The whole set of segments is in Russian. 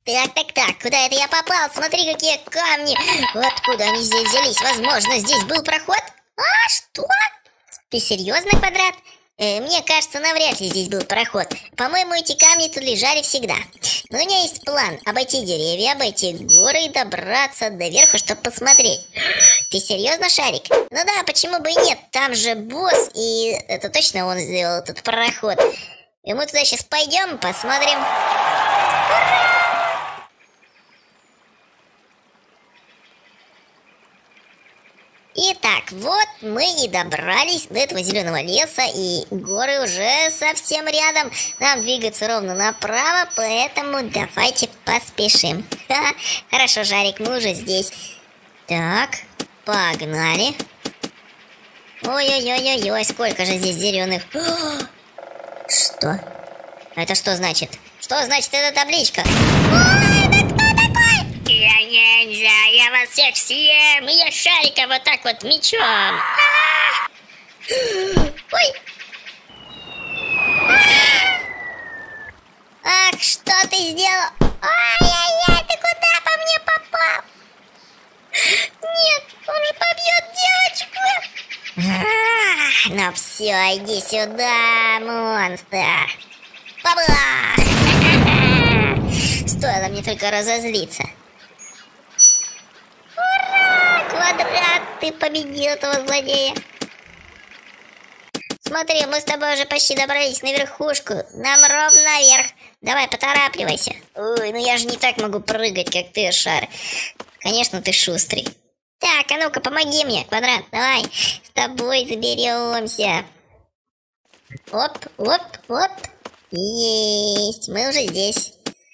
Так, куда это я попал? Смотри, какие камни! Откуда они здесь взялись? Возможно, здесь был проход? А, что? Ты серьезно, Квадрат? Мне кажется, навряд ли здесь был проход. По-моему, эти камни тут лежали всегда. Но у меня есть план. Обойти деревья, обойти горы и добраться до верха, чтобы посмотреть. Ты серьезно, Шарик? Ну да, почему бы и нет? Там же босс, и это точно он сделал этот проход. И мы туда сейчас пойдем, посмотрим. Ура! Итак, вот мы и добрались до этого зеленого леса, и горы уже совсем рядом. Нам двигаться ровно направо, поэтому давайте поспешим. Хорошо, Жарик, мы уже здесь. Так, погнали. Ой-ой-ой-ой-ой, сколько же здесь зеленых. Что? Это что значит? Что значит эта табличка? Я ниндзя, я вас всех съем, и я Шарика вот так вот мечом. Ой. Ах, что ты сделал? Ай-яй-яй, ты куда по мне попал? Нет, он же побьет девочку. Ну все, иди сюда, монстр. Бабла! Стоило мне только разозлиться. Квадрат, ты победил этого злодея. Смотри, мы с тобой уже почти добрались на верхушку. Нам ровно наверх. Давай, поторапливайся. Ой, ну я же не так могу прыгать, как ты, Шар. Конечно, ты шустрый. Так, а ну-ка, помоги мне, Квадрат. Давай, с тобой заберемся. Оп, оп, оп. Есть, мы уже здесь.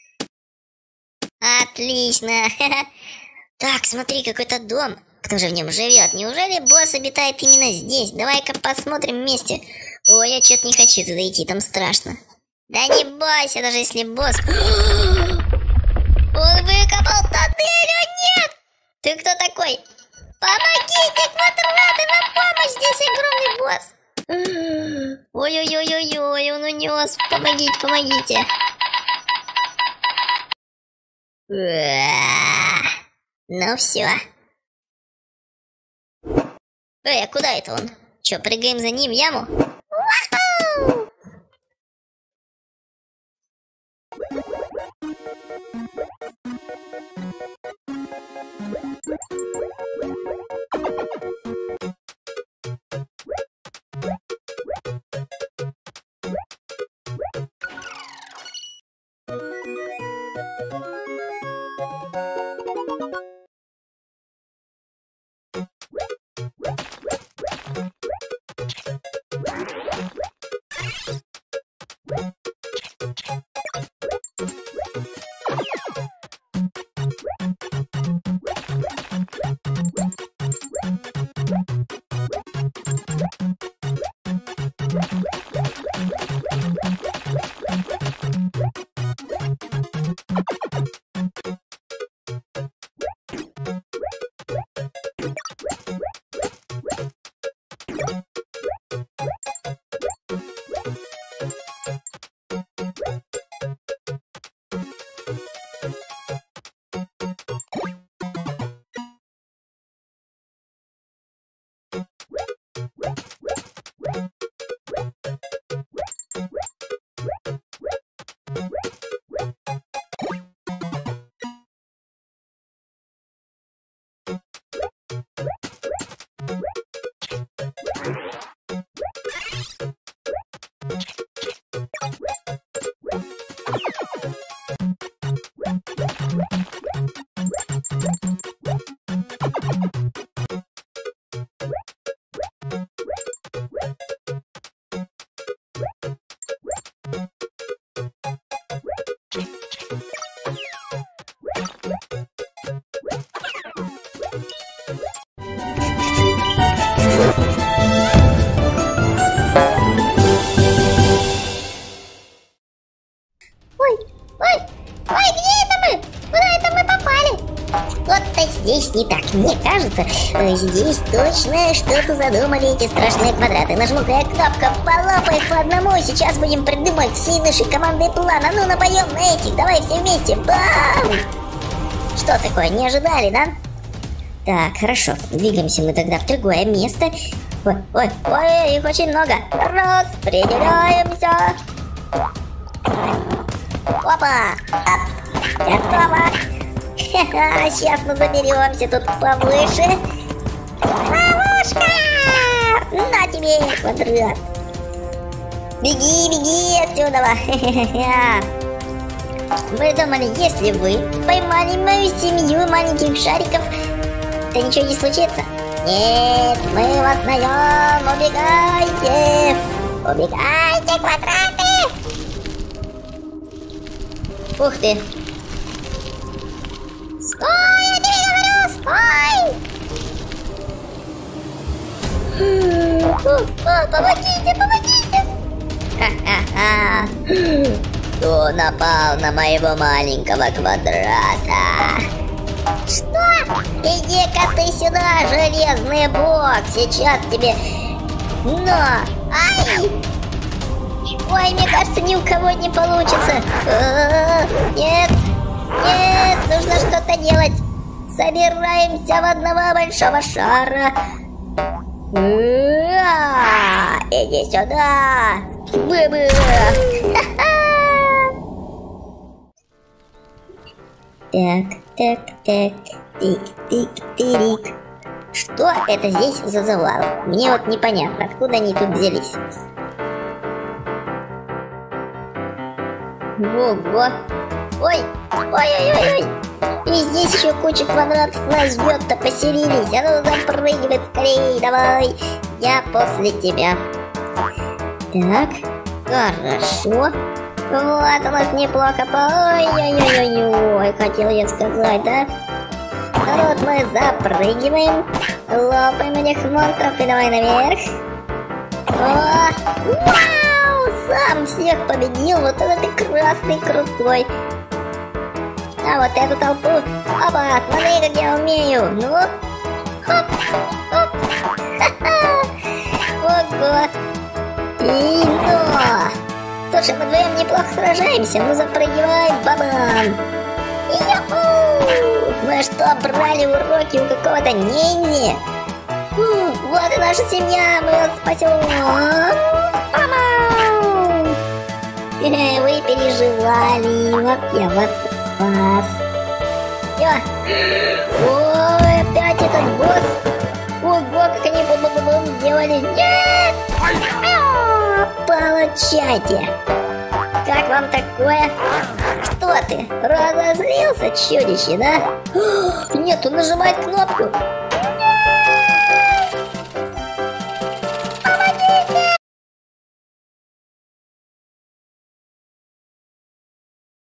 Отлично. Так, смотри, какой-то дом. Кто же в нем живет? Неужели босс обитает именно здесь? Давай-ка посмотрим вместе. Ой, я что-то не хочу туда идти, там страшно. Да не бойся, даже если босс... Он выкопал тоннель, о нет! Ты кто такой? Помогите, Квадраты, на помощь, здесь огромный босс. Ой-ой-ой-ой-ой, он унес. Помогите, помогите. Ну все. А куда это он? Че, прыгаем за ним в яму? Вау! что-то здесь не так. Мне кажется, здесь точно что-то задумали эти страшные квадраты. Нажму-ка я кнопку, полопай их по одному. Сейчас будем придумать всей нашей командой план. А ну напоем на этих, давай все вместе. Бам! Что такое, не ожидали, да? Так, хорошо, двигаемся мы тогда в другое место. Ой, ой, ой, их очень много. Распределяемся. Опа! Готово! Сейчас мы заберемся тут повыше. Ловушка! На тебе, квадрат! Беги, беги отсюда! Вы думали, если вы поймали мою семью маленьких шариков, то ничего не случится? Нет, мы вас найдем! Убегайте! Убегайте, квадраты! Ух ты! Стой, я тебе говорю, стой! Помогите, помогите! Ха-ха-ха! Кто напал на моего маленького квадрата? Что? Иди-ка ты сюда, железный бог! Сейчас тебе... На! Ай! Ой, мне кажется, ни у кого не получится. Нет, нет, нужно что-то делать. Собираемся в одного большого шара. Иди сюда. Быбы. Так, так, так. Тик-тик-тирик. Что это здесь за завал? Мне вот непонятно, откуда они тут взялись. Ого! Ой! Ой-ой-ой-ой! И здесь еще куча квадратов нас ждет-то, поселились. А ну запрыгивай скорее, давай! Я после тебя. Так, хорошо. Вот у нас неплохо. Ой-ой-ой-ой-ой, хотел я сказать, да? Вот мы запрыгиваем, лопаем этих монстров и давай наверх. О! Вау! Сам всех победил, вот это ты красный, крутой. А вот эту толпу, опа, смотри, как я умею. Ну, хоп, хоп, ха-ха. Ого. И ну. Слушай, мы вдвоем неплохо сражаемся, ну запрыгивай, бабам. Йоху! Мы что, брали уроки у какого-то ниндзя? Вот и наша семья, мы вас спасем. Вы переживали, вот я вас спас. Ой, опять этот босс. Ого, как они бум-бум-бум сделали. Нет! Получайте. Как вам такое? Что ты, разозлился, чудище, да? Нет, он нажимает кнопку.